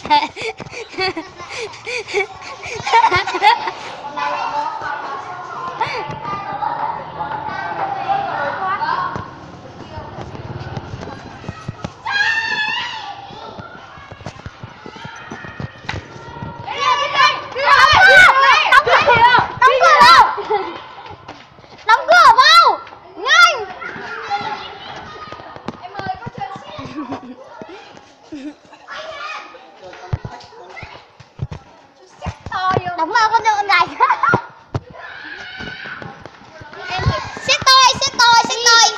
Đóng cửa vào nhanh. Em ơi có chơi xét đóng vào con đường này. Em xét tôi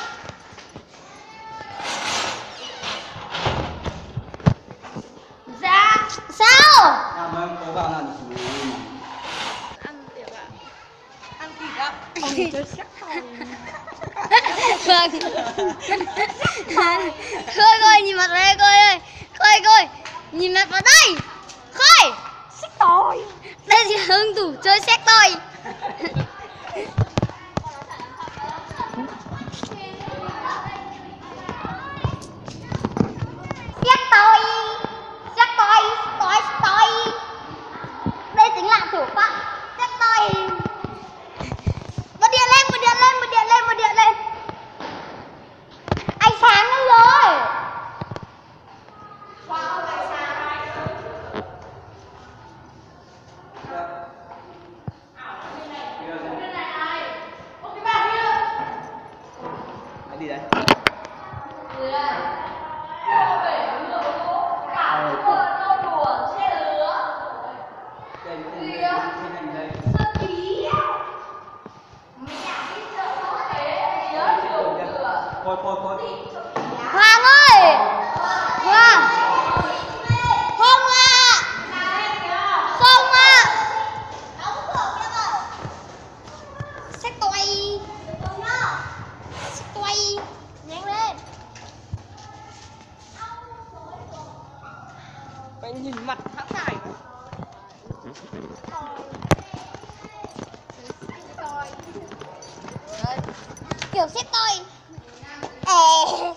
ra sao ăn tiểu ạ, ăn thịt ạ. Ông chơi xét thôi. Vâng. Khôi nhìn mặt vào đây Khôi ơi. Khôi nhìn mặt vào đây. Khôi xét tôi. Đây là hung thủ chơi xét tôi. Đây chính là thủ phạm xét tôi. Bật điện lên. Ánh sáng nữa rồi. Đi đây. Thôi. Hoàng ơi. Hoàng. Không ạ. Không ạ. Xét tôi. Nhanh lên. Anh nhìn mặt hãng tài. Kiểu xét tôi.